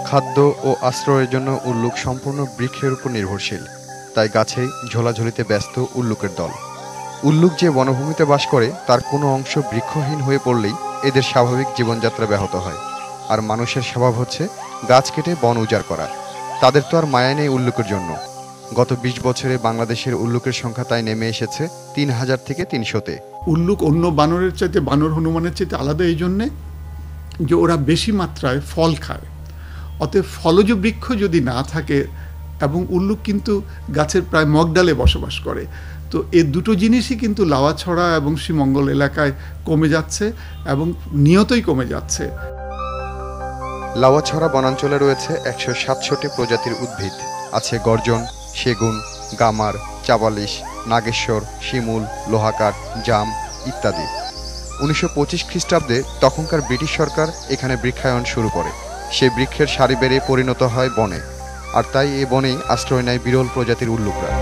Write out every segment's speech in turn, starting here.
খাদ্য ও আশ্রয়ের জন্য উল্লুক সম্পূর্ণ বৃক্ষের উপর নির্ভরশীল, তাই গাছেই ঝোলাঝুলিতে ব্যস্ত উল্লুকের দল। উল্লুক যে বনভূমিতে বাস করে তার কোনো অংশ বৃক্ষহীন হয়ে পড়লেই এদের স্বাভাবিক জীবনযাত্রা ব্যাহত হয়। আর মানুষের স্বভাব হচ্ছে গাছ কেটে বন উজাড় করা। তাদের তো আর মায়া নেই উল্লুকের জন্য। গত ২০ বছরে বাংলাদেশের উল্লুকের সংখ্যা তাই নেমে এসেছে ৩,০০০ থেকে ৩০০-তে। উল্লুক অন্য বানরের চাইতে, বানর হনুমানের চাইতে আলাদা এই জন্যে যে ওরা বেশি মাত্রায় ফল খায়। অতএব ফলজ বৃক্ষ যদি না থাকে, এবং উল্লুক কিন্তু গাছের প্রায় মগডালে বসবাস করে, তো এই দুটো জিনিসই কিন্তু লাওয়াছড়া এবং শ্রীমঙ্গল এলাকায় কমে যাচ্ছে এবং নিয়তই কমে যাচ্ছে। লাওয়াছড়া বনাঞ্চলে রয়েছে ১৬৭টি প্রজাতির উদ্ভিদ। আছে গর্জন, সেগুন, গামার, চাবালিশ, নাগেশ্বর, শিমুল, লোহাকাঠ, জাম ইত্যাদি। ১৯২৫ খ্রিস্টাব্দে তখনকার ব্রিটিশ সরকার এখানে বৃক্ষায়ন শুরু করে। সেই বৃক্ষের সারি বেড়ে পরিণত হয় বনে, আর তাই এ বনেই আশ্রয় নেয় বিরল প্রজাতির উল্লুকরা।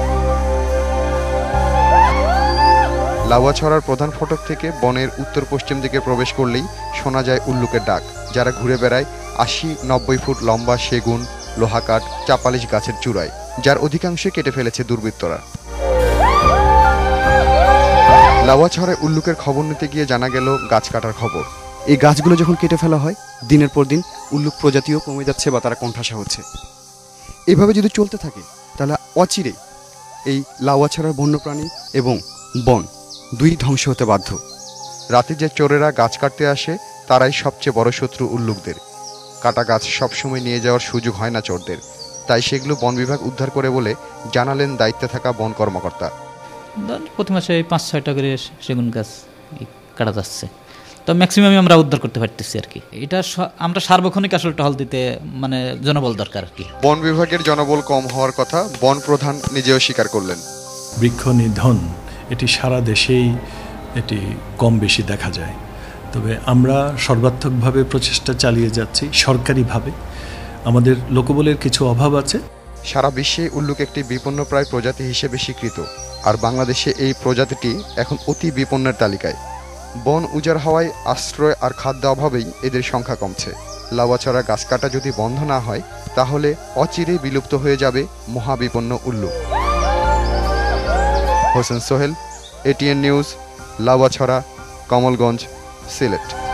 লাওয়াছড়ার প্রধান ফটক থেকে বনের উত্তর পশ্চিম দিকে প্রবেশ করলেই শোনা যায় উল্লুকের ডাক, যারা ঘুরে বেড়ায় ৮০-৯০ ফুট লম্বা সেগুন, লোহাকাঠ, চাপালিশ গাছের চূড়ায়, যার অধিকাংশই কেটে ফেলেছে দুর্বৃত্তরা। লাওয়াছড়ায় উল্লুকের খবর নিতে গিয়ে জানা গেল গাছ কাটার খবর। এই গাছগুলো যখন কেটে ফেলা হয়, দিনের পর দিন উল্লুক প্রজাতিও কমে যাচ্ছে বা তারা কোণঠাসা হচ্ছে। এভাবে যদি চলতে থাকে তাহলে অচিরেই এই লাওয়াছড়ার বন্যপ্রাণী এবং বন দুই ধ্বংস হতে বাধ্য। রাতে যে চোরেরা গাছ কাটতে আসে তারাই সবচেয়ে বড় শত্রু উল্লুকদের। কাটা গাছ সবসময় নিয়ে যাওয়ার সুযোগ হয় না চোরদের, তাই সেগুলো বন বিভাগ উদ্ধার করে বলে জানালেন দায়িত্বে থাকা বন কর্মকর্তা। প্রতি মাসে ৫-৬টা করে সেগুন গাছ কাটা যাচ্ছে, তো ম্যাক্সিমামই আমরা উদ্ধার করতে পারতেছি আর কি। এটা আমরা সার্বক্ষণিক আসলে টহল দিতে মানে জনবল দরকার আর কি। বন বিভাগের জনবল কম হওয়ার কথা বন প্রধান নিজেও স্বীকার করলেন। বৃক্ষ নিধন এটি সারা দেশেই এটি কম বেশি দেখা যায়, তবে আমরা সর্বাত্মকভাবে প্রচেষ্টা চালিয়ে যাচ্ছি সরকারিভাবে। আমাদের লোকবলের কিছু অভাব আছে। সারা বিশ্বে উল্লুক একটি বিপন্নপ্রায় প্রজাতি হিসেবে স্বীকৃত, আর বাংলাদেশে এই প্রজাতিটি এখন অতি বিপন্নের তালিকায়। বন উজাড় হওয়ায় আশ্রয় আর খাদ্য অভাবেই এদের সংখ্যা কমছে। লাওয়াছড়া গাছ কাটা যদি বন্ধ না হয় তাহলে অচিরেই বিলুপ্ত হয়ে যাবে মহাবিপন্ন উল্লুক। Hossain Sohel, ATN news, Lawachara, Kamalganj, Sylhet.